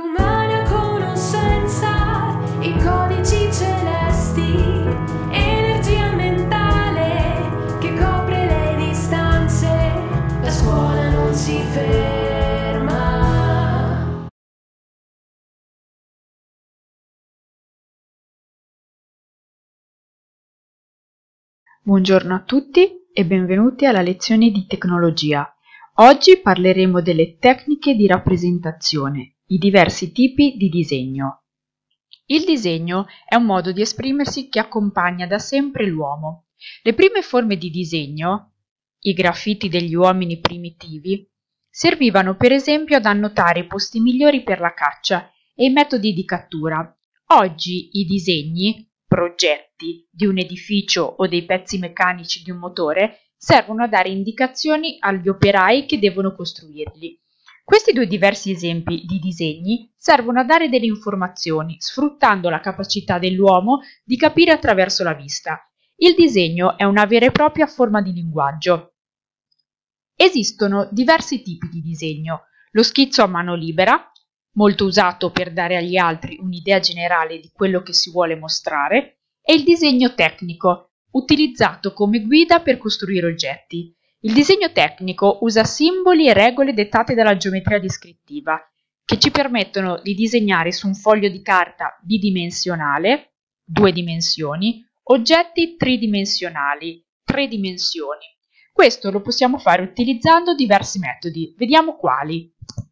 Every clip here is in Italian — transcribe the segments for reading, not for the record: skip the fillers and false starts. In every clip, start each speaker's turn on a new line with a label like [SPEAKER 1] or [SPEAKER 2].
[SPEAKER 1] L'umana conoscenza, i codici celesti, energia mentale che copre le distanze, la scuola non si ferma.
[SPEAKER 2] Buongiorno a tutti e benvenuti alla lezione di tecnologia. Oggi parleremo delle tecniche di rappresentazione, i diversi tipi di disegno. Il disegno è un modo di esprimersi che accompagna da sempre l'uomo. Le prime forme di disegno, i graffiti degli uomini primitivi, servivano per esempio ad annotare i posti migliori per la caccia e i metodi di cattura. Oggi i disegni, progetti di un edificio o dei pezzi meccanici di un motore servono a dare indicazioni agli operai che devono costruirli. Questi due diversi esempi di disegni servono a dare delle informazioni, sfruttando la capacità dell'uomo di capire attraverso la vista. Il disegno è una vera e propria forma di linguaggio. Esistono diversi tipi di disegno. Lo schizzo a mano libera, molto usato per dare agli altri un'idea generale di quello che si vuole mostrare, e il disegno tecnico, utilizzato come guida per costruire oggetti. Il disegno tecnico usa simboli e regole dettate dalla geometria descrittiva, che ci permettono di disegnare su un foglio di carta bidimensionale, 2 dimensioni, oggetti tridimensionali, 3 dimensioni. Questo lo possiamo fare utilizzando diversi metodi. Vediamo quali.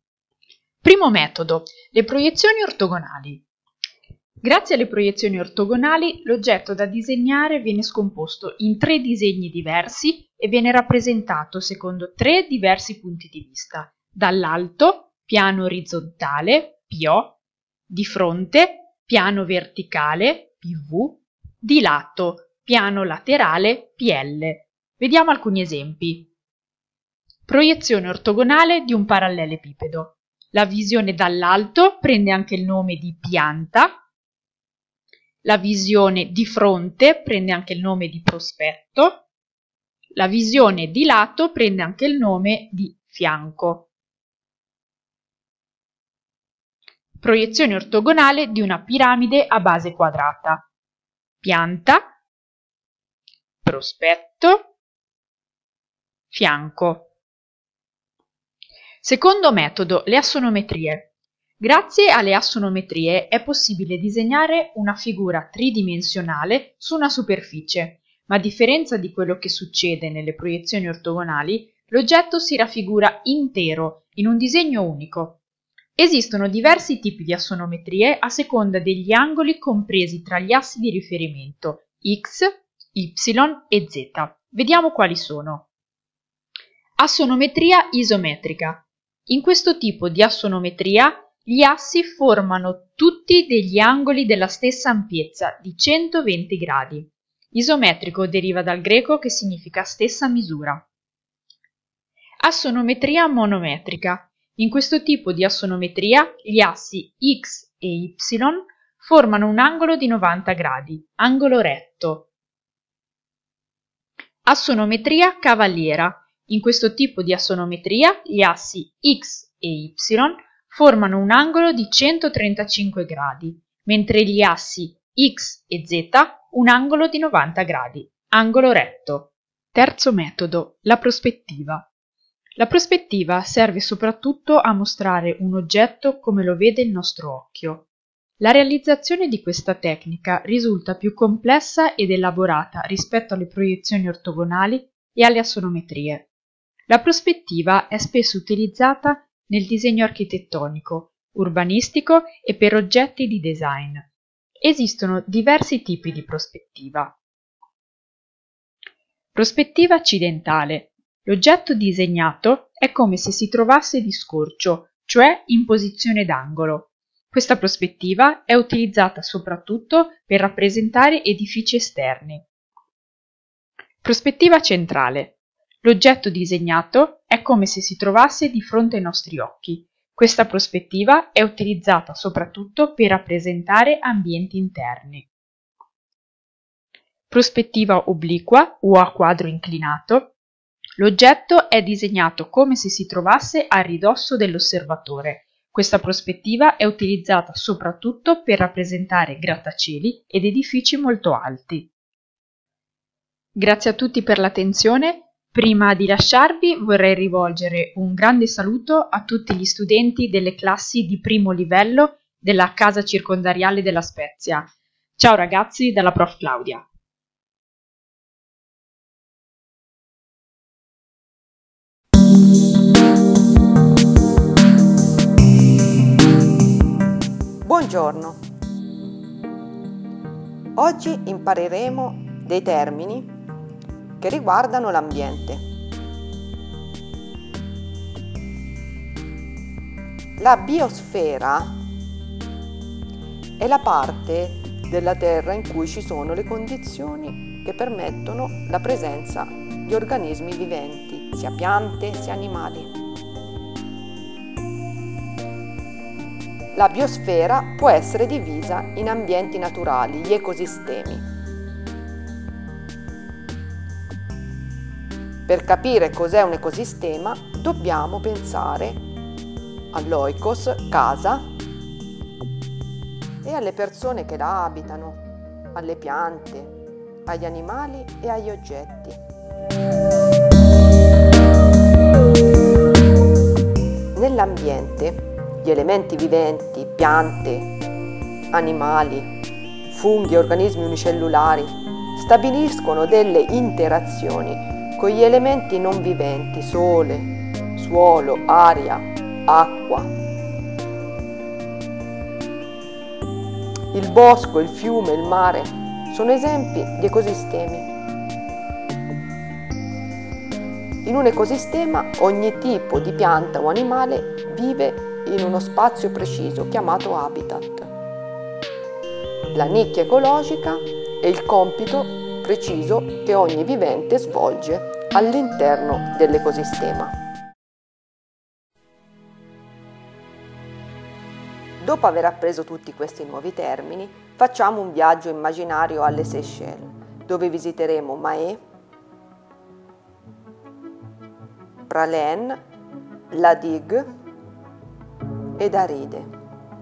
[SPEAKER 2] Primo metodo, le proiezioni ortogonali. Grazie alle proiezioni ortogonali, l'oggetto da disegnare viene scomposto in 3 disegni diversi e viene rappresentato secondo 3 diversi punti di vista. Dall'alto, piano orizzontale, PO, di fronte, piano verticale, PV, di lato, piano laterale, PL. Vediamo alcuni esempi. Proiezione ortogonale di un parallelepipedo. La visione dall'alto prende anche il nome di pianta. La visione di fronte prende anche il nome di prospetto. La visione di lato prende anche il nome di fianco. Proiezione ortogonale di una piramide a base quadrata. Pianta, prospetto, fianco. Secondo metodo, le assonometrie. Grazie alle assonometrie è possibile disegnare una figura tridimensionale su una superficie, ma a differenza di quello che succede nelle proiezioni ortogonali, l'oggetto si raffigura intero in un disegno unico. Esistono diversi tipi di assonometrie a seconda degli angoli compresi tra gli assi di riferimento x, y e z. Vediamo quali sono. Assonometria isometrica. In questo tipo di assonometria gli assi formano tutti degli angoli della stessa ampiezza di 120 gradi. Isometrico deriva dal greco che significa stessa misura. Assonometria monometrica. In questo tipo di assonometria gli assi x e y formano un angolo di 90 gradi, angolo retto. Assonometria cavaliera. In questo tipo di assonometria gli assi x e y formano un angolo di 135 gradi, mentre gli assi x e z un angolo di 90 gradi, angolo retto. Terzo metodo, la prospettiva. La prospettiva serve soprattutto a mostrare un oggetto come lo vede il nostro occhio. La realizzazione di questa tecnica risulta più complessa ed elaborata rispetto alle proiezioni ortogonali e alle assonometrie. La prospettiva è spesso utilizzata nel disegno architettonico, urbanistico e per oggetti di design. Esistono diversi tipi di prospettiva. Prospettiva accidentale. L'oggetto disegnato è come se si trovasse di scorcio, cioè in posizione d'angolo. Questa prospettiva è utilizzata soprattutto per rappresentare edifici esterni. Prospettiva centrale. L'oggetto disegnato è come se si trovasse di fronte ai nostri occhi. Questa prospettiva è utilizzata soprattutto per rappresentare ambienti interni. Prospettiva obliqua o a quadro inclinato. L'oggetto è disegnato come se si trovasse a ridosso dell'osservatore. Questa prospettiva è utilizzata soprattutto per rappresentare grattacieli ed edifici molto alti. Grazie a tutti per l'attenzione. Prima di lasciarvi vorrei rivolgere un grande saluto a tutti gli studenti delle classi di primo livello della Casa Circondariale della Spezia. Ciao ragazzi, dalla Prof. Claudia.
[SPEAKER 3] Buongiorno. Oggi impareremo dei termini che riguardano l'ambiente. La biosfera è la parte della Terra in cui ci sono le condizioni che permettono la presenza di organismi viventi, sia piante sia animali. La biosfera può essere divisa in ambienti naturali, gli ecosistemi. Per capire cos'è un ecosistema dobbiamo pensare all'oikos, casa, e alle persone che la abitano, alle piante, agli animali e agli oggetti. Nell'ambiente, gli elementi viventi, piante, animali, funghi, organismi unicellulari, stabiliscono delle interazioni con gli elementi non viventi, sole, suolo, aria, acqua. Il bosco, il fiume, il mare sono esempi di ecosistemi. In un ecosistema ogni tipo di pianta o animale vive in uno spazio preciso chiamato habitat. La nicchia ecologica è il compito preciso che ogni vivente svolge all'interno dell'ecosistema. Dopo aver appreso tutti questi nuovi termini, facciamo un viaggio immaginario alle Seychelles, dove visiteremo Mahé, Praslin, La Digue ed Aride.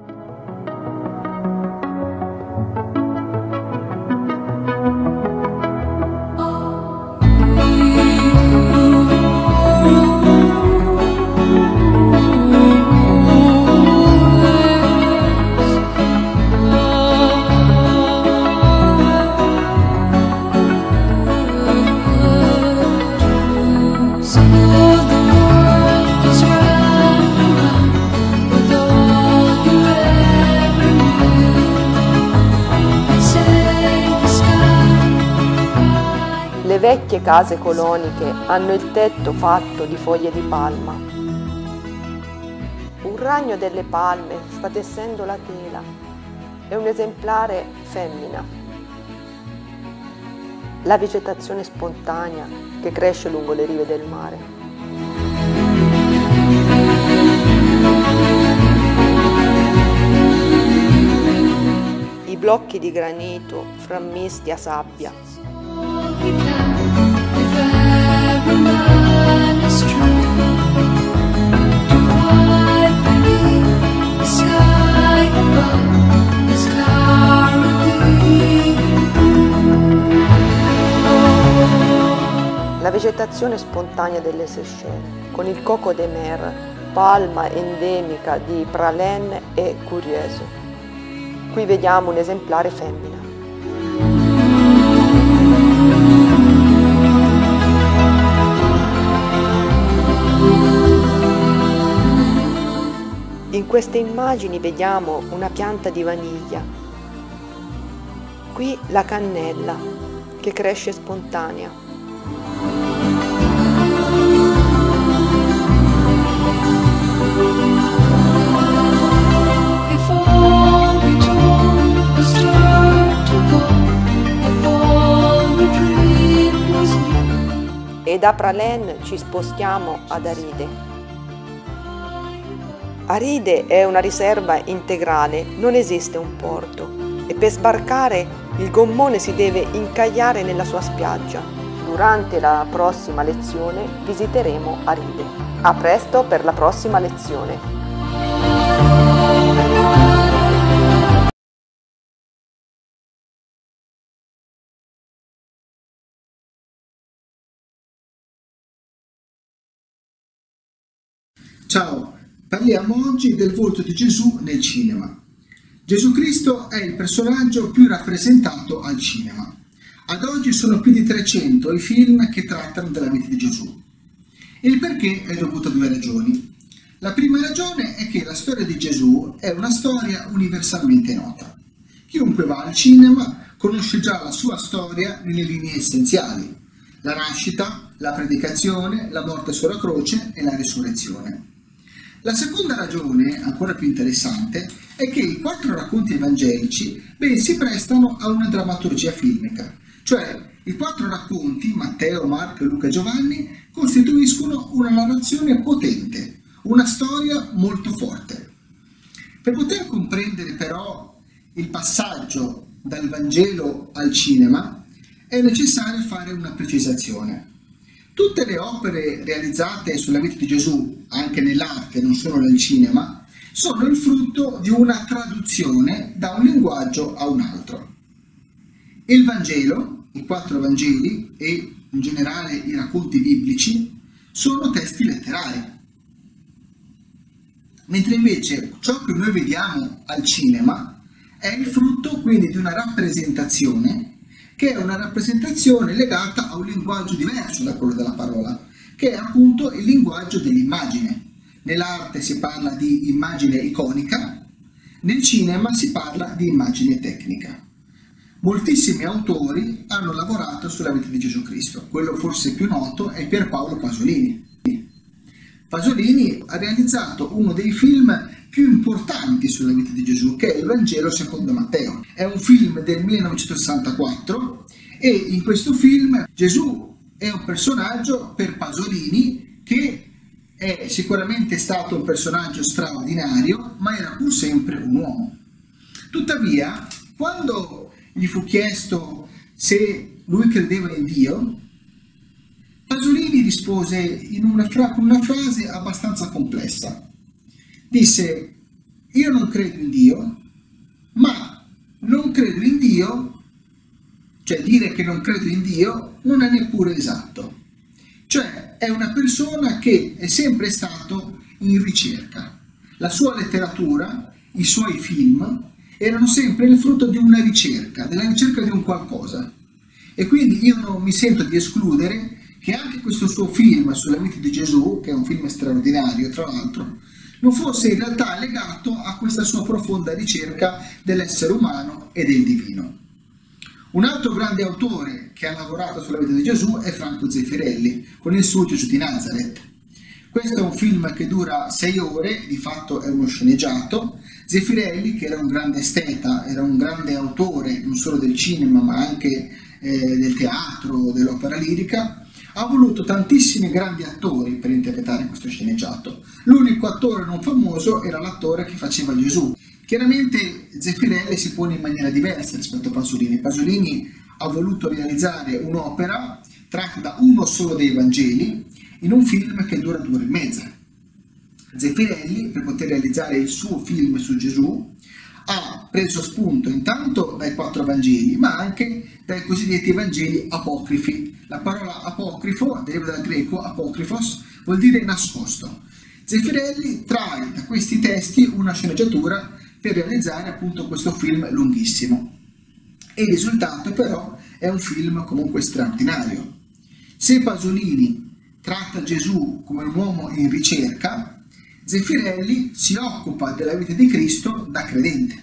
[SPEAKER 3] Le vecchie case coloniche hanno il tetto fatto di foglie di palma. Un ragno delle palme sta tessendo la tela. È un esemplare femmina. La vegetazione spontanea che cresce lungo le rive del mare. I blocchi di granito frammisti a sabbia. La vegetazione spontanea delle Seychelles, con il coco de mer, palma endemica di Praslin e Curieuse. Qui vediamo un esemplare femmina. In queste immagini vediamo una pianta di vaniglia. Qui la cannella, che cresce spontanea. E da Praslin ci spostiamo ad Aride. Aride è una riserva integrale, non esiste un porto e per sbarcare il gommone si deve incagliare nella sua spiaggia. Durante la prossima lezione visiteremo Aride. A presto per la prossima lezione!
[SPEAKER 4] Ciao, parliamo oggi del volto di Gesù nel cinema. Gesù Cristo è il personaggio più rappresentato al cinema. Ad oggi sono più di 300 i film che trattano della vita di Gesù. Il perché è dovuto a due ragioni. La prima ragione è che la storia di Gesù è una storia universalmente nota. Chiunque va al cinema conosce già la sua storia nelle linee essenziali: la nascita, la predicazione, la morte sulla croce e la risurrezione. La seconda ragione, ancora più interessante, è che i 4 racconti evangelici si prestano a una drammaturgia filmica, cioè i 4 racconti, Matteo, Marco, Luca e Giovanni, costituiscono una narrazione potente, una storia molto forte. Per poter comprendere però il passaggio dal Vangelo al cinema è necessario fare una precisazione. Tutte le opere realizzate sulla vita di Gesù, anche nell'arte, non solo nel cinema, sono il frutto di una traduzione da un linguaggio a un altro. Il Vangelo, i 4 Vangeli e in generale i racconti biblici sono testi letterari, mentre invece ciò che noi vediamo al cinema è il frutto quindi di una rappresentazione, che è una rappresentazione legata a un linguaggio diverso da quello della parola, che è appunto il linguaggio dell'immagine. Nell'arte si parla di immagine iconica, nel cinema si parla di immagine tecnica. Moltissimi autori hanno lavorato sulla vita di Gesù Cristo. Quello forse più noto è Pierpaolo Pasolini. Pasolini ha realizzato uno dei film più importanti sulla vita di Gesù, che è il Vangelo secondo Matteo. È un film del 1964 e in questo film Gesù è un personaggio per Pasolini che è sicuramente stato un personaggio straordinario, ma era pur sempre un uomo. Tuttavia, quando gli fu chiesto se lui credeva in Dio, Pasolini rispose con una frase abbastanza complessa. Disse: io non credo in Dio, ma non credo in Dio, cioè dire che non credo in Dio non è neppure esatto. Cioè è una persona che è sempre stato in ricerca. La sua letteratura, i suoi film erano sempre il frutto di una ricerca, della ricerca di un qualcosa. E quindi io non mi sento di escludere che anche questo suo film sulla vita di Gesù, che è un film straordinario tra l'altro, non fosse in realtà legato a questa sua profonda ricerca dell'essere umano e del divino. Un altro grande autore che ha lavorato sulla vita di Gesù è Franco Zeffirelli, con il suo Gesù di Nazareth. Questo è un film che dura 6 ore, di fatto è uno sceneggiato. Zeffirelli, che era un grande esteta, era un grande autore non solo del cinema ma anche del teatro, dell'opera lirica, ha voluto tantissimi grandi attori per interpretare questo sceneggiato. L'unico attore non famoso era l'attore che faceva Gesù. Chiaramente Zeffirelli si pone in maniera diversa rispetto a Pasolini. Pasolini ha voluto realizzare un'opera tratta da uno solo dei Vangeli in un film che dura 2 ore e mezza. Zeffirelli, per poter realizzare il suo film su Gesù, ha preso spunto intanto dai 4 Vangeli, ma anche dai cosiddetti Vangeli apocrifi. La parola apocrifo deriva dal greco apocrifos, vuol dire nascosto. Zeffirelli trae da questi testi una sceneggiatura per realizzare appunto questo film lunghissimo. E il risultato però è un film comunque straordinario. Se Pasolini tratta Gesù come un uomo in ricerca, Zeffirelli si occupa della vita di Cristo da credente.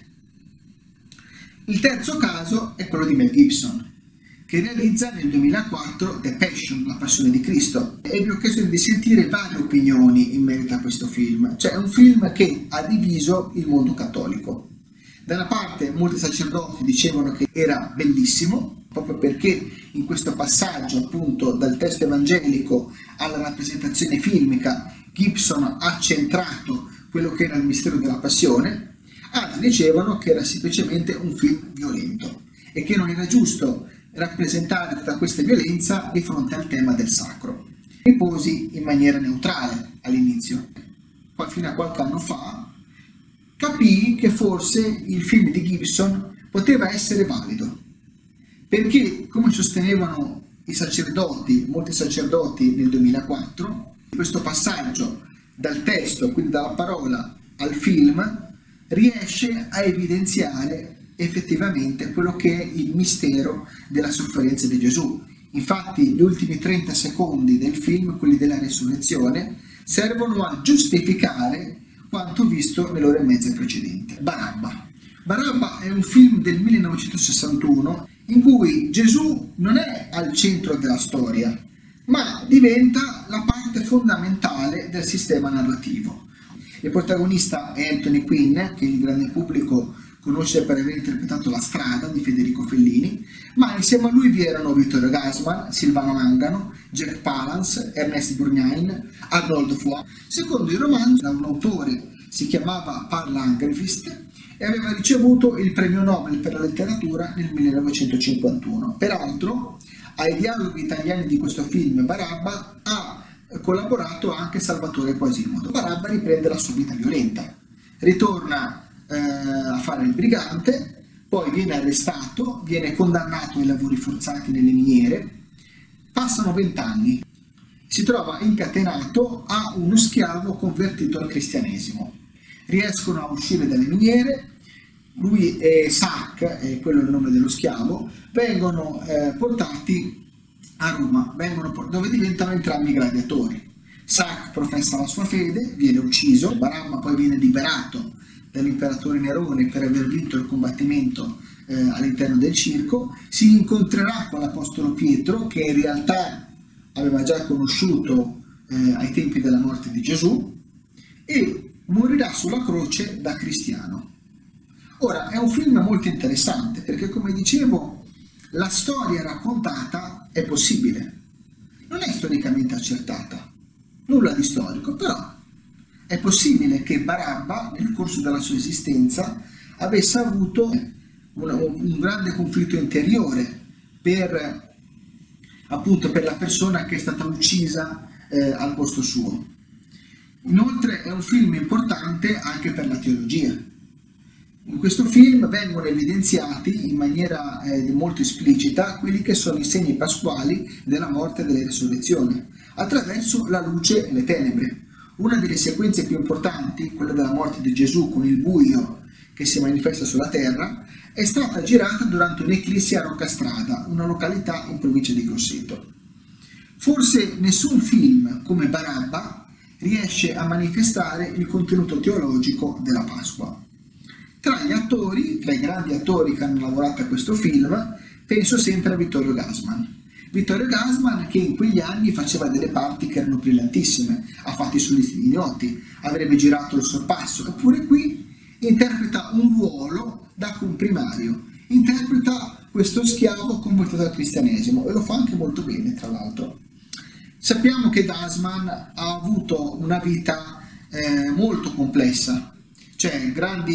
[SPEAKER 4] Il terzo caso è quello di Mel Gibson, che realizza nel 2004 The Passion, la passione di Cristo. Ebbi occasione di sentire varie opinioni in merito a questo film. Cioè è un film che ha diviso il mondo cattolico. Da una parte molti sacerdoti dicevano che era bellissimo, proprio perché in questo passaggio appunto dal testo evangelico alla rappresentazione filmica Gibson ha centrato quello che era il mistero della passione. Altri dicevano che era semplicemente un film violento e che non era giusto rappresentare tutta questa violenza di fronte al tema del sacro. Mi posi in maniera neutrale all'inizio. Poi fino a qualche anno fa capii che forse il film di Gibson poteva essere valido, perché come sostenevano i sacerdoti, molti sacerdoti nel 2004, questo passaggio dal testo, quindi dalla parola al film, riesce a evidenziare effettivamente quello che è il mistero della sofferenza di Gesù. Infatti gli ultimi 30 secondi del film, quelli della resurrezione, servono a giustificare quanto visto nell'ora e mezza precedente. Barabba. Barabba è un film del 1961 in cui Gesù non è al centro della storia, ma diventa la parte fondamentale del sistema narrativo. Il protagonista è Anthony Quinn, che il grande pubblico conosce per aver interpretato La strada di Federico Fellini, ma insieme a lui vi erano Vittorio Gassman, Silvano Mangano, Jack Palance, Ernest Borgnine, Arnold Foix. Secondo il romanzo, un autore si chiamava Paul Lagerfeld e aveva ricevuto il premio Nobel per la letteratura nel 1951. Peraltro, ai dialoghi italiani di questo film Barabba ha collaborato anche Salvatore Quasimodo. Barabba riprende la sua vita violenta, ritorna a fare il brigante, poi viene arrestato, viene condannato ai lavori forzati nelle miniere, passano 20 anni, si trova incatenato a uno schiavo convertito al cristianesimo, riescono a uscire dalle miniere, lui e Sac, quello è il nome dello schiavo, vengono portati a Roma, dove diventano entrambi gladiatori. Sac professa la sua fede, viene ucciso, Barabba poi viene liberato dall'imperatore Nerone per aver vinto il combattimento all'interno del circo, si incontrerà con l'apostolo Pietro, che in realtà aveva già conosciuto ai tempi della morte di Gesù, e morirà sulla croce da cristiano. Ora, è un film molto interessante perché, come dicevo, la storia raccontata è possibile, non è storicamente accertata, nulla di storico, però è possibile che Barabba, nel corso della sua esistenza, avesse avuto un grande conflitto interiore per la persona che è stata uccisa al posto suo. Inoltre è un film importante anche per la teologia. In questo film vengono evidenziati in maniera molto esplicita quelli che sono i segni pasquali della morte e della risurrezione, attraverso la luce e le tenebre. Una delle sequenze più importanti, quella della morte di Gesù con il buio che si manifesta sulla terra, è stata girata durante un'eclissi a Roccastrada, una località in provincia di Grosseto. Forse nessun film come Barabba riesce a manifestare il contenuto teologico della Pasqua. Tra i grandi attori che hanno lavorato a questo film, penso sempre a Vittorio Gassman. Vittorio Gassman, che in quegli anni faceva delle parti che erano brillantissime, ha fatto i Soliti Ignoti, avrebbe girato Il Sorpasso, eppure qui interpreta un ruolo da comprimario, interpreta questo schiavo convertito al cristianesimo e lo fa anche molto bene, tra l'altro. Sappiamo che Gassman ha avuto una vita molto complessa, cioè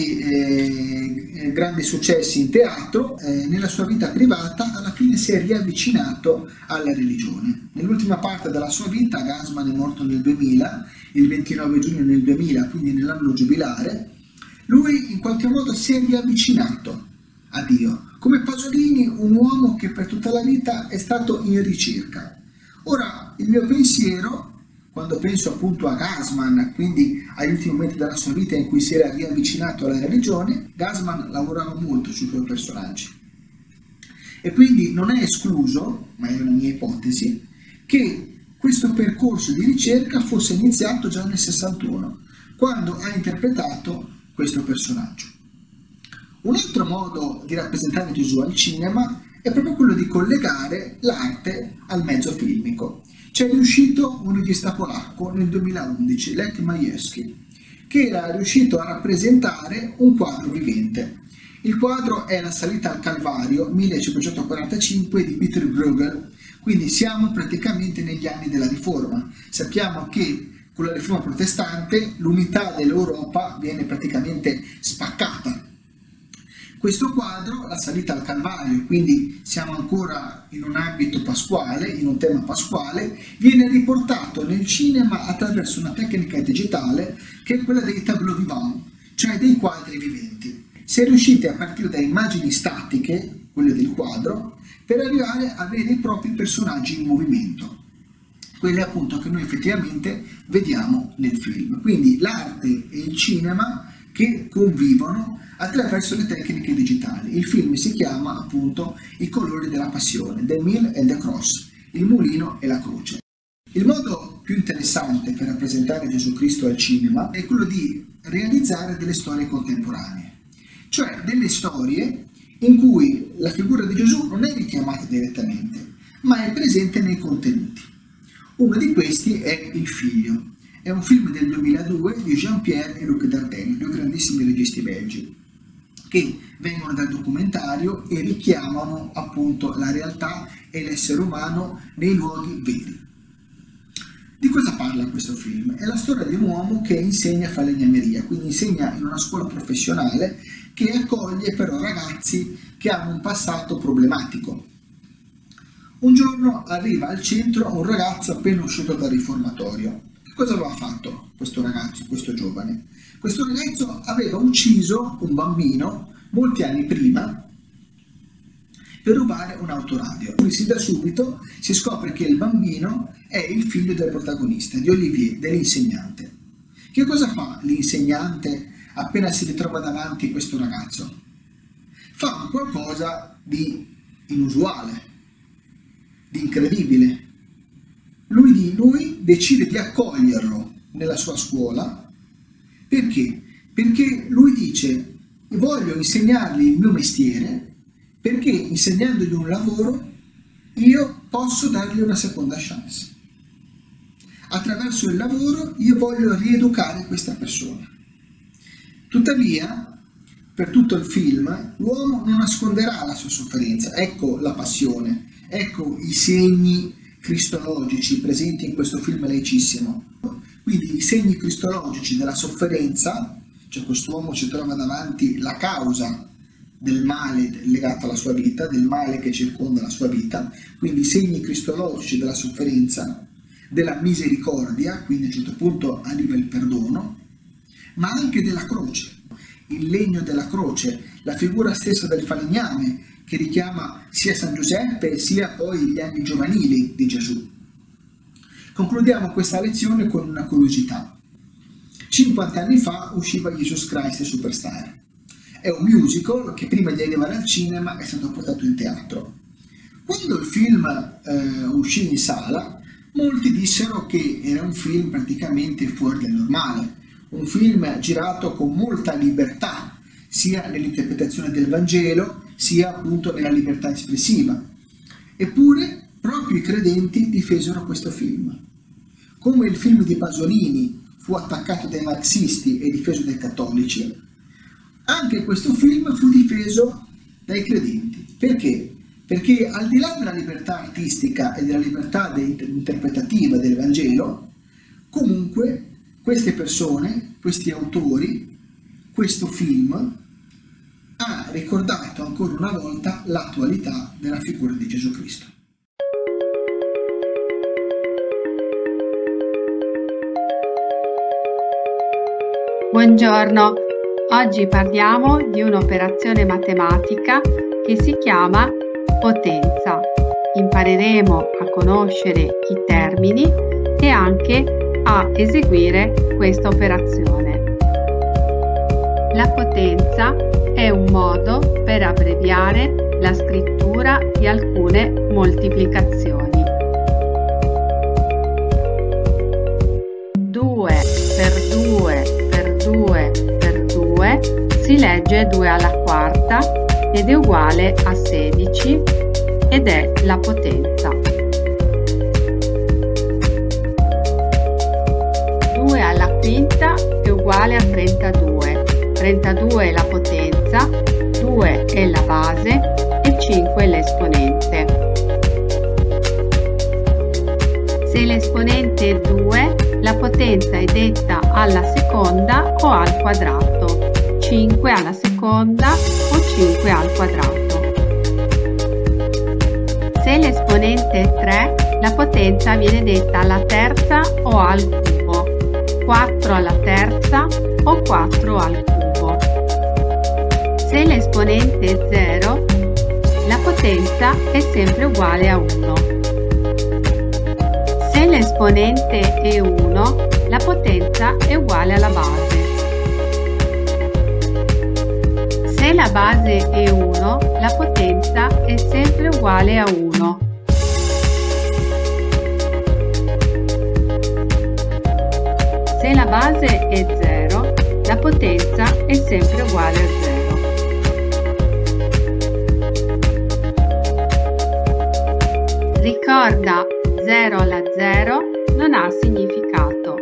[SPEAKER 4] grandi successi in teatro. Nella sua vita privata alla fine si è riavvicinato alla religione. Nell'ultima parte della sua vita, Gassman è morto nel 2000, il 29 giugno del 2000, quindi nell'anno giubilare, lui in qualche modo si è riavvicinato a Dio, come Pasolini, un uomo che per tutta la vita è stato in ricerca. Ora, il mio pensiero, quando penso appunto a Gassman, quindi agli ultimi momenti della sua vita in cui si era riavvicinato alla religione, Gassman lavorava molto sui suoi personaggi. E quindi non è escluso, ma è una mia ipotesi, che questo percorso di ricerca fosse iniziato già nel 61, quando ha interpretato questo personaggio. Un altro modo di rappresentare Gesù al cinema è proprio quello di collegare l'arte al mezzo filmico. C'è riuscito un regista polacco nel 2011, Lech Majewski, che era riuscito a rappresentare un quadro vivente. Il quadro è La salita al Calvario, 1545, di Peter Bruegel, quindi siamo praticamente negli anni della Riforma. Sappiamo che con la Riforma protestante l'unità dell'Europa viene praticamente spaccata. Questo quadro, La salita al Calvario, quindi siamo ancora in un ambito pasquale, in un tema pasquale, viene riportato nel cinema attraverso una tecnica digitale che è quella dei tableau vivants, cioè dei quadri viventi. Si è riusciti a partire da immagini statiche, quelle del quadro, per arrivare a veri e propri personaggi in movimento. quelle appunto che noi effettivamente vediamo nel film. Quindi l'arte e il cinema che convivono attraverso le tecniche digitali. Il film si chiama appunto I colori della passione, The Mill and the Cross, il mulino e la croce. Il modo più interessante per rappresentare Gesù Cristo al cinema è quello di realizzare delle storie contemporanee, cioè delle storie in cui la figura di Gesù non è richiamata direttamente, ma è presente nei contenuti. Uno di questi è Il Figlio. È un film del 2002 di Jean-Pierre e Luc Dardenne, due grandissimi registi belgi, che vengono dal documentario e richiamano appunto la realtà e l'essere umano nei luoghi veri. Di cosa parla questo film? È la storia di un uomo che insegna falegnameria, quindi insegna in una scuola professionale che accoglie però ragazzi che hanno un passato problematico. Un giorno arriva al centro un ragazzo appena uscito dal riformatorio. Che cosa aveva fatto questo ragazzo, questo giovane? Questo ragazzo aveva ucciso un bambino molti anni prima per rubare un autoradio. Quindi sin da subito si scopre che il bambino è il figlio del protagonista, di Olivier, dell'insegnante. Che cosa fa l'insegnante appena si ritrova davanti questo ragazzo? Fa qualcosa di inusuale, di incredibile. Lui decide di accoglierlo nella sua scuola. Perché? Perché lui dice: voglio insegnargli il mio mestiere, perché insegnandogli un lavoro io posso dargli una seconda chance. Attraverso il lavoro io voglio rieducare questa persona. Tuttavia, per tutto il film, l'uomo non nasconderà la sua sofferenza. Ecco la passione, ecco i segni cristologici presenti in questo film laicissimo. Quindi i segni cristologici della sofferenza, cioè quest'uomo si trova davanti la causa del male legato alla sua vita, del male che circonda la sua vita, quindi i segni cristologici della sofferenza, della misericordia, quindi a un certo punto arriva il perdono, ma anche della croce, il legno della croce, la figura stessa del falegname che richiama sia San Giuseppe sia poi gli anni giovanili di Gesù. Concludiamo questa lezione con una curiosità. 50 anni fa usciva Jesus Christ Superstar. È un musical che prima di arrivare al cinema è stato portato in teatro. Quando il film uscì in sala, molti dissero che era un film praticamente fuori del normale, un film girato con molta libertà, sia nell'interpretazione del Vangelo, sia appunto nella libertà espressiva. Eppure, proprio i credenti difesero questo film. Come il film di Pasolini fu attaccato dai marxisti e difeso dai cattolici, anche questo film fu difeso dai credenti. Perché? Perché al di là della libertà artistica e della libertà interpretativa del Vangelo, comunque queste persone, questi autori, questo film ha ricordato ancora una volta l'attualità della figura di Gesù Cristo.
[SPEAKER 5] Buongiorno, oggi parliamo di un'operazione matematica che si chiama potenza. Impareremo a conoscere i termini e anche a eseguire questa operazione. La potenza è un modo per abbreviare la scrittura di alcune moltiplicazioni. 2 per 2 per 2 per 2 si legge 2 alla quarta ed è uguale a 16 ed è la potenza. 2 alla quinta è uguale a 32. 32 è la potenza, 2 è la base e 5 è l'esponente. Se l'esponente è 2, la potenza è detta alla seconda o al quadrato, 5 alla seconda o 5 al quadrato. Se l'esponente è 3, la potenza viene detta alla terza o al cubo, 4 alla terza o 4 al cubo. Se l'esponente è 0, la potenza è sempre uguale a 1. Se Se l'esponente è 1, la potenza è uguale alla base. Se la base è 1, la potenza è sempre uguale a 1. Se la base è 0, la potenza è sempre uguale a 0. Ricorda, 0 alla 0 non ha significato.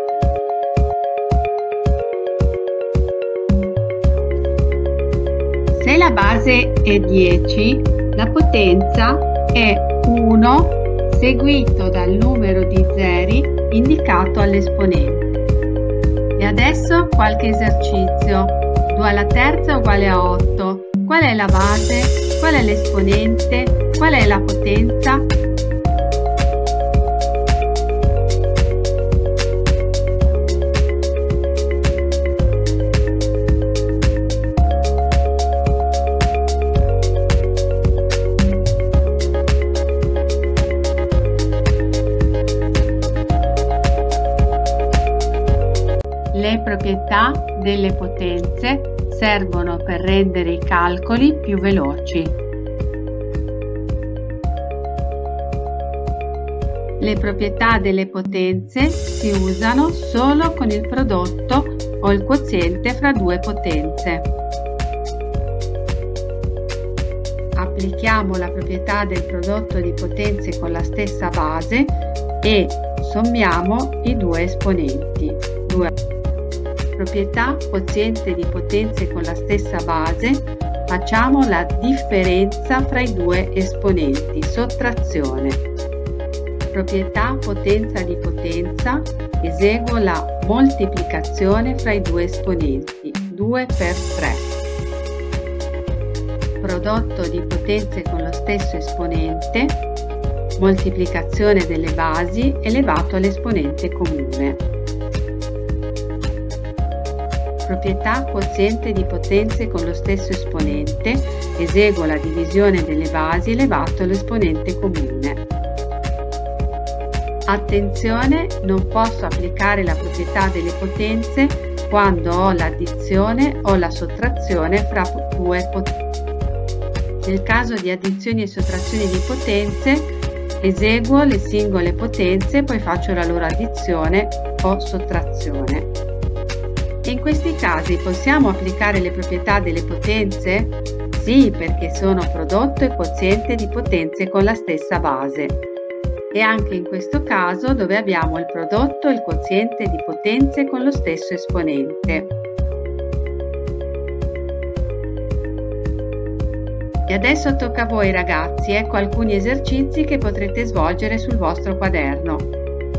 [SPEAKER 5] Se la base è 10, la potenza è 1 seguito dal numero di zeri indicato all'esponente. E adesso qualche esercizio. 2 alla terza uguale a 8. Qual è la base? Qual è l'esponente? Qual è la potenza? Le proprietà delle potenze servono per rendere i calcoli più veloci. Le proprietà delle potenze si usano solo con il prodotto o il quoziente fra due potenze. Applichiamo la proprietà del prodotto di potenze con la stessa base e sommiamo i due esponenti. Proprietà quoziente di potenze con la stessa base, facciamo la differenza fra i due esponenti, sottrazione. Proprietà potenza di potenza, eseguo la moltiplicazione fra i due esponenti, 2 per 3. Prodotto di potenze con lo stesso esponente, moltiplicazione delle basi elevato all'esponente comune. Proprietà quoziente di potenze con lo stesso esponente, eseguo la divisione delle basi elevato all'esponente comune. Attenzione, non posso applicare la proprietà delle potenze quando ho l'addizione o la sottrazione fra due potenze. Nel caso di addizioni e sottrazioni di potenze, eseguo le singole potenze, poi faccio la loro addizione o sottrazione. In questi casi possiamo applicare le proprietà delle potenze? Sì, perché sono prodotto e quoziente di potenze con la stessa base. E anche in questo caso dove abbiamo il prodotto e il quoziente di potenze con lo stesso esponente. E adesso tocca a voi ragazzi, ecco alcuni esercizi che potrete svolgere sul vostro quaderno.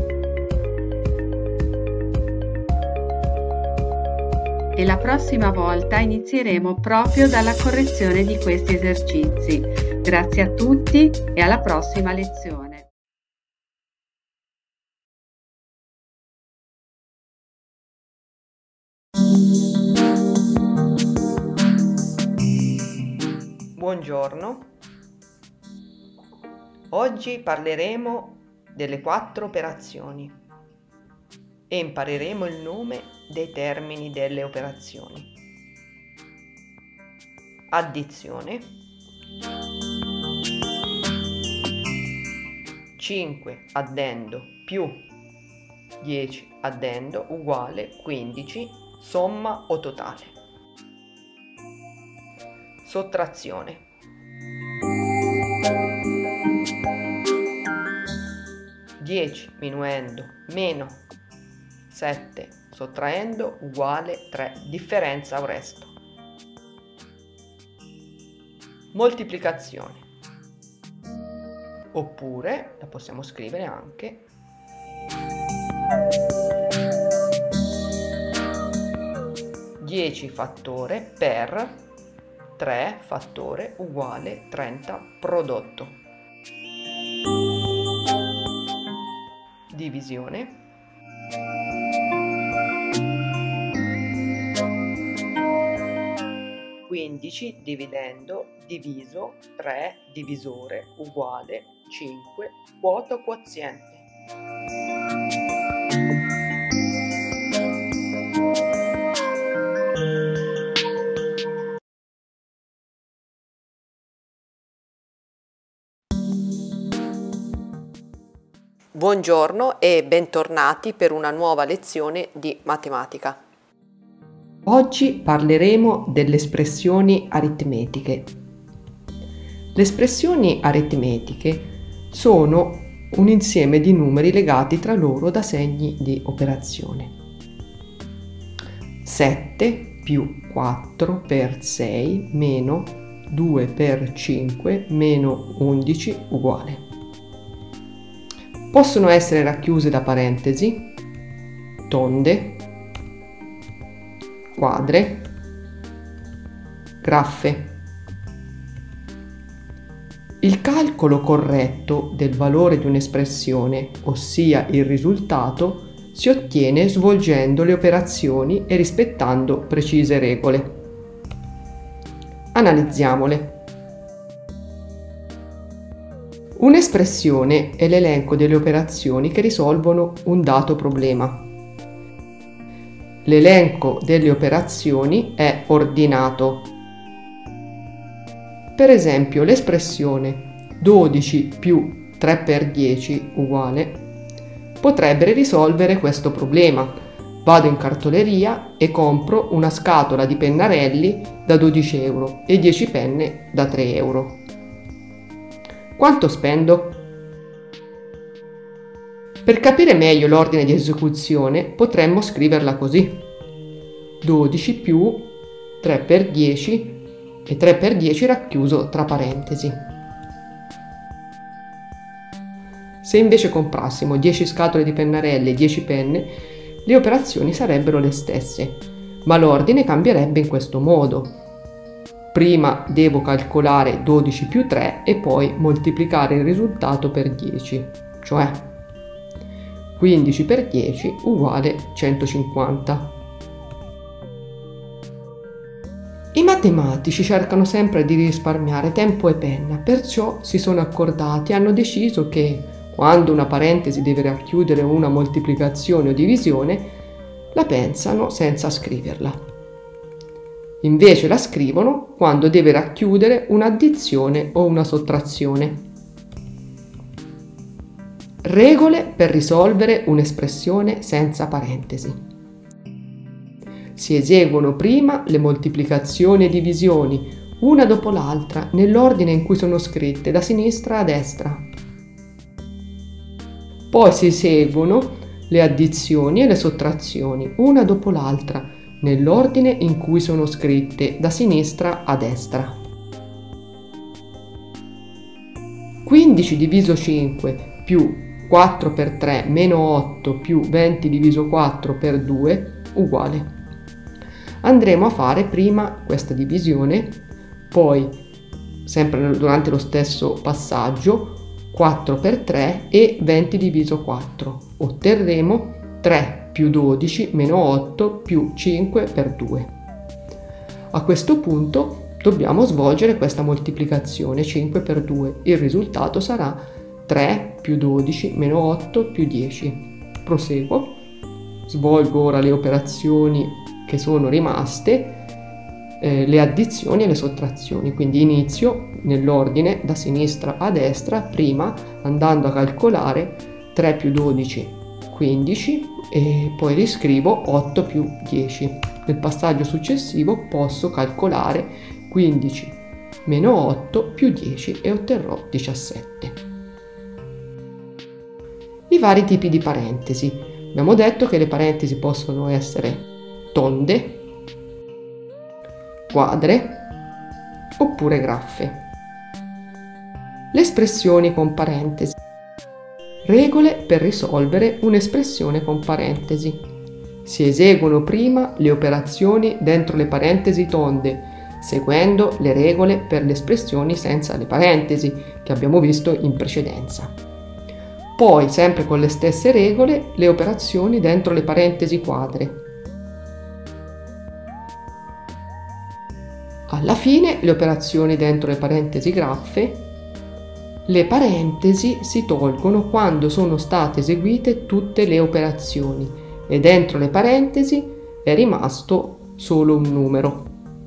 [SPEAKER 5] E la prossima volta inizieremo proprio dalla correzione di questi esercizi. Grazie a tutti e alla prossima lezione.
[SPEAKER 3] Buongiorno. Oggi parleremo delle 4 operazioni e impareremo il nome dei termini delle operazioni. Addizione, 5 addendo più 10 addendo uguale 15, somma o totale. Sottrazione, 10 minuendo meno 7 sottraendo uguale 3, differenza o resto. Moltiplicazione, oppure la possiamo scrivere anche 10 fattore per 3 fattore uguale 30 prodotto. Divisione, 15 dividendo diviso 3 divisore uguale 5 quota quoziente. Buongiorno e bentornati per una nuova lezione di matematica.
[SPEAKER 6] Oggi parleremo delle espressioni aritmetiche. Le espressioni aritmetiche sono un insieme di numeri legati tra loro da segni di operazione. 7 più 4 per 6 meno 2 per 5 meno 11 uguale. Possono essere racchiuse da parentesi, tonde, quadre, graffe. Il calcolo corretto del valore di un'espressione, ossia il risultato, si ottiene svolgendo le operazioni e rispettando precise regole. Analizziamole. Un'espressione è l'elenco delle operazioni che risolvono un dato problema. L'elenco delle operazioni è ordinato. Per esempio, l'espressione 12 più 3 per 10 uguale potrebbe risolvere questo problema. Vado in cartoleria e compro una scatola di pennarelli da 12 euro e 10 penne da 3 euro. Quanto spendo? Per capire meglio l'ordine di esecuzione potremmo scriverla così: 12 più 3 per 10 e 3 per 10 racchiuso tra parentesi. Se invece comprassimo 10 scatole di pennarelli e 10 penne, le operazioni sarebbero le stesse, ma l'ordine cambierebbe in questo modo. Prima devo calcolare 12 più 3 e poi moltiplicare il risultato per 10, cioè 15 per 10 uguale 150. I matematici cercano sempre di risparmiare tempo e penna, perciò si sono accordati e hanno deciso che quando una parentesi deve racchiudere una moltiplicazione o divisione, la pensano senza scriverla. Invece la scrivono quando deve racchiudere un'addizione o una sottrazione. Regole per risolvere un'espressione senza parentesi. Si eseguono prima le moltiplicazioni e divisioni, una dopo l'altra, nell'ordine in cui sono scritte, da sinistra a destra. Poi si eseguono le addizioni e le sottrazioni, una dopo l'altra, nell'ordine in cui sono scritte, da sinistra a destra. 15 diviso 5 più 4 per 3 meno 8 più 20 diviso 4 per 2 uguale. Andremo a fare prima questa divisione, poi, sempre durante lo stesso passaggio, 4 per 3 e 20 diviso 4. Otterremo 3 più 12 meno 8 più 5 per 2. A questo punto dobbiamo svolgere questa moltiplicazione 5 per 2. Il risultato sarà 3 più 12 meno 8 più 10. Proseguo. Svolgo ora le operazioni che sono rimaste, le addizioni e le sottrazioni. Quindi inizio nell'ordine da sinistra a destra, prima andando a calcolare 3 più 12 15 e poi riscrivo 8 più 10. Nel passaggio successivo posso calcolare 15 meno 8 più 10 e otterrò 17. I vari tipi di parentesi. Abbiamo detto che le parentesi possono essere tonde, quadre oppure graffe. Le espressioni con parentesi. Regole per risolvere un'espressione con parentesi. Si eseguono prima le operazioni dentro le parentesi tonde, seguendo le regole per le espressioni senza le parentesi, che abbiamo visto in precedenza. Poi, sempre con le stesse regole, le operazioni dentro le parentesi quadre. Alla fine, le operazioni dentro le parentesi graffe, Le parentesi si tolgono quando sono state eseguite tutte le operazioni e dentro le parentesi è rimasto solo un numero.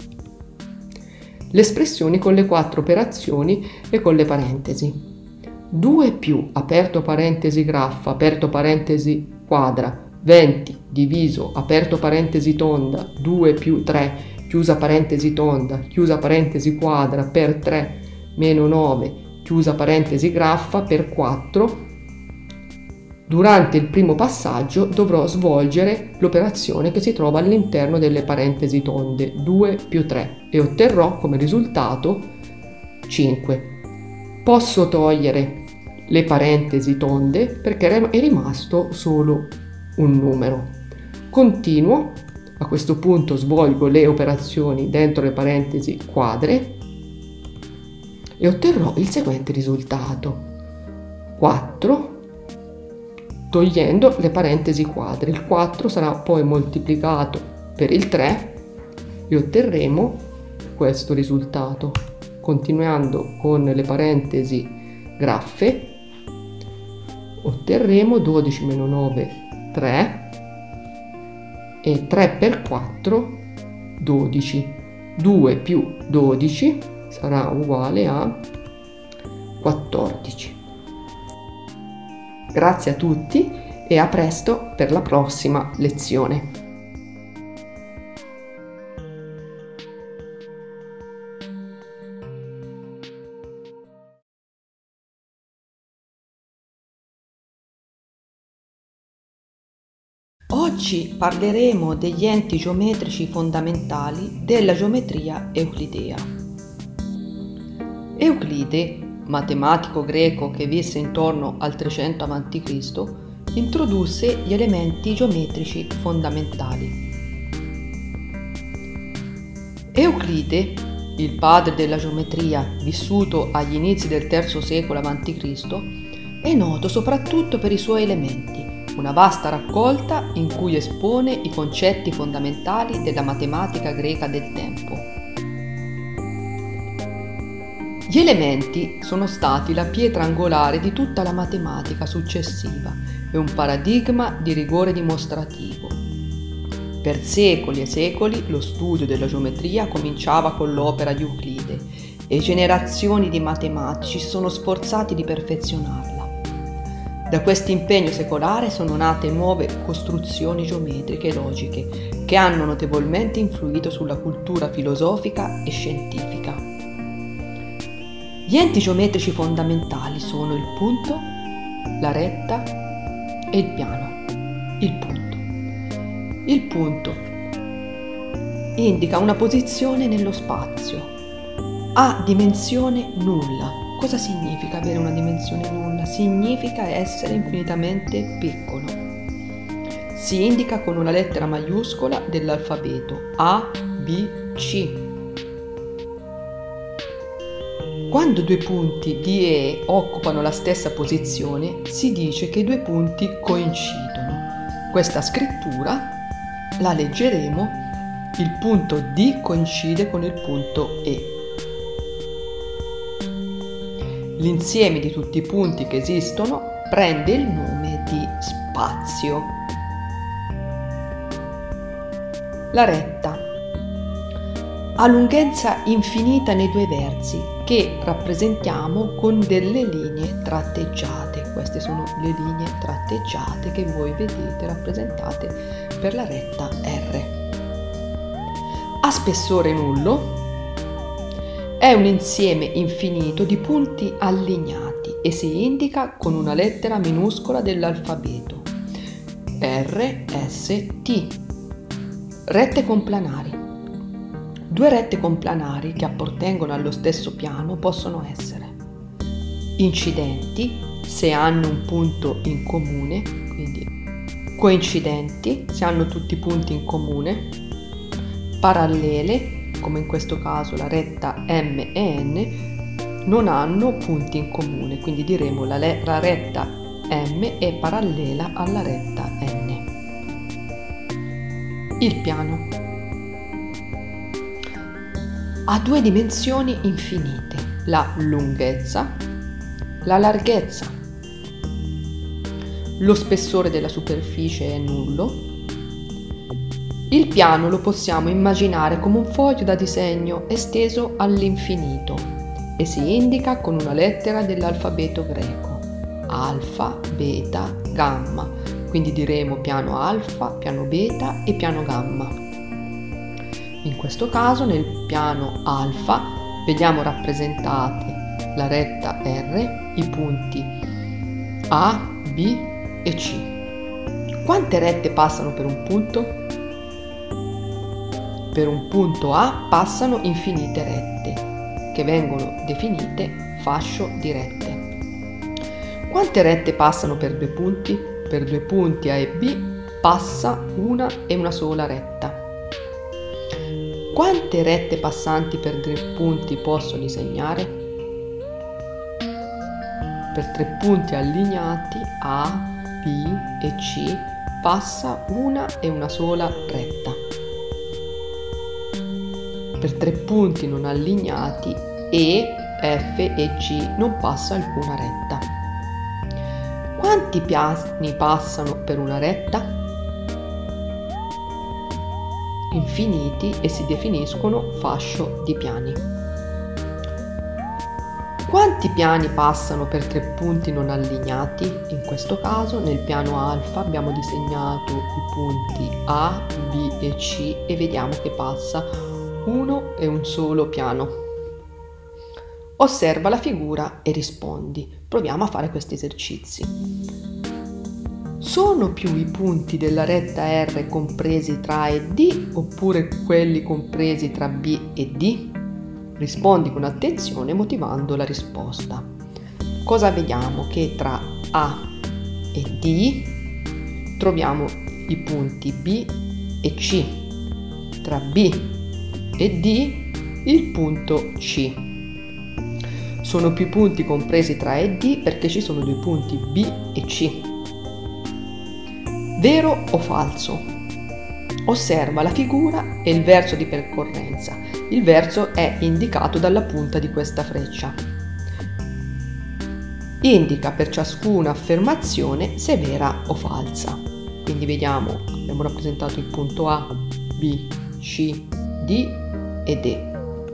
[SPEAKER 6] Le espressioni con le 4 operazioni e con le parentesi. 2 più, aperto parentesi graffa, aperto parentesi quadra, 20 diviso, aperto parentesi tonda, 2 più 3, chiusa parentesi tonda, chiusa parentesi quadra, per 3, meno 9, chiusa parentesi graffa, per 4. Durante il primo passaggio dovrò svolgere l'operazione che si trova all'interno delle parentesi tonde, 2 più 3, e otterrò come risultato 5. Posso togliere le parentesi tonde perché è rimasto solo un numero. Continuo, a questo punto svolgo le operazioni dentro le parentesi quadre e otterrò il seguente risultato: 4 togliendo le parentesi quadre. Il 4 sarà poi moltiplicato per il 3 e otterremo questo risultato. Continuando con le parentesi graffe, otterremo 12 meno 9, 3, e 3 per 4, 12. 2 più 12 sarà uguale a 14. Grazie a tutti e a presto per la prossima lezione.
[SPEAKER 7] Oggi parleremo degli enti geometrici fondamentali della geometria euclidea. Euclide, matematico greco che visse intorno al 300 a.C., introdusse gli elementi geometrici fondamentali. Euclide, il padre della geometria, vissuto agli inizi del III secolo a.C., è noto soprattutto per i suoi elementi, una vasta raccolta in cui espone i concetti fondamentali della matematica greca del tempo. Gli elementi sono stati la pietra angolare di tutta la matematica successiva e un paradigma di rigore dimostrativo. Per secoli e secoli lo studio della geometria cominciava con l'opera di Euclide e generazioni di matematici si sono sforzati di perfezionarla. Da questo impegno secolare sono nate nuove costruzioni geometriche e logiche che hanno notevolmente influito sulla cultura filosofica e scientifica. Gli enti geometrici fondamentali sono il punto, la retta e il piano. Il punto indica una posizione nello spazio. Ha dimensione nulla. Cosa significa avere una dimensione nulla? Significa essere infinitamente piccolo. Si indica con una lettera maiuscola dell'alfabeto A, B, C. Quando due punti D e E occupano la stessa posizione, si dice che i due punti coincidono. Questa scrittura la leggeremo: il punto D coincide con il punto E. L'insieme di tutti i punti che esistono prende il nome di spazio. La retta ha lunghezza infinita nei due versi che rappresentiamo con delle linee tratteggiate. Queste sono le linee tratteggiate che voi vedete rappresentate per la retta R. Ha spessore nullo. È un insieme infinito di punti allineati e si indica con una lettera minuscola dell'alfabeto. R, S, T. Rette complanari. Due rette complanari che appartengono allo stesso piano possono essere incidenti se hanno un punto in comune, quindi coincidenti se hanno tutti i punti in comune, parallele, come in questo caso la retta M e N, non hanno punti in comune, quindi diremo la retta M è parallela alla retta N. Il piano ha due dimensioni infinite, la lunghezza la larghezza. Lo spessore della superficie è nullo. Il piano lo possiamo immaginare come un foglio da disegno esteso all'infinito e si indica con una lettera dell'alfabeto greco: alfa, beta, gamma. Quindi diremo piano alfa, piano beta e piano gamma. In questo caso, nel piano alfa, vediamo rappresentate la retta R, i punti A, B e C. Quante rette passano per un punto? Per un punto A passano infinite rette, che vengono definite fascio di rette. Quante rette passano per due punti? Per due punti A e B passa una e una sola retta. Quante rette passanti per tre punti posso disegnare? Per tre punti allineati A, B e C passa una e una sola retta. Per tre punti non allineati E, F e G non passa alcuna retta. Quanti piani passano per una retta? Infiniti e si definiscono fascio di piani. Quanti piani passano per tre punti non allineati? In questo caso nel piano alfa abbiamo disegnato i punti A, B e C e vediamo che passa uno e un solo piano. Osserva la figura e rispondi. Proviamo a fare questi esercizi. Sono più i punti della retta R compresi tra A e D oppure quelli compresi tra B e D? Rispondi con attenzione motivando la risposta. Cosa vediamo? Che tra A e D troviamo i punti B e C. Tra B e D il punto C. Sono più punti compresi tra A e D perché ci sono due punti B e C. Vero o falso? Osserva la figura e il verso di percorrenza. Il verso è indicato dalla punta di questa freccia. Indica per ciascuna affermazione se è vera o falsa. Quindi vediamo, abbiamo rappresentato il punto A, B, C, D ed E.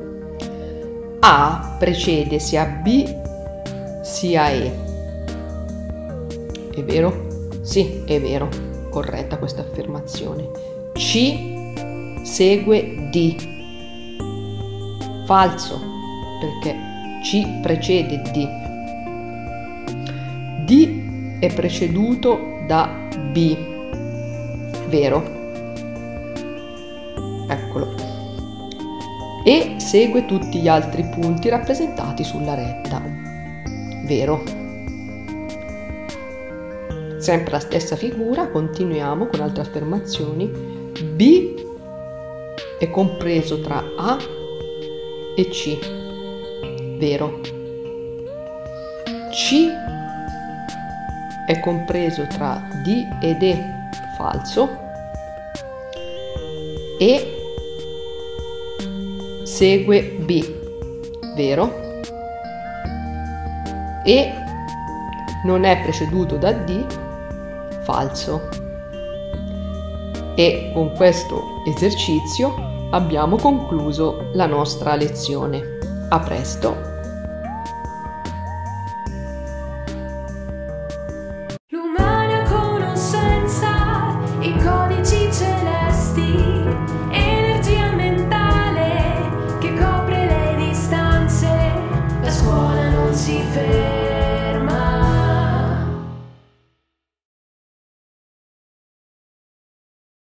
[SPEAKER 7] A precede sia B sia E. È vero? Sì, è vero. Corretta questa affermazione. C segue D. Falso, perché C precede D. D è preceduto da B. Vero? Eccolo. E segue tutti gli altri punti rappresentati sulla retta. Vero? Sempre la stessa figura, continuiamo con altre affermazioni. B è compreso tra A e C. Vero? C è compreso tra D ed E. Falso. E segue B. Vero? E non è preceduto da D. Falso. E con questo esercizio abbiamo concluso la nostra lezione. A presto!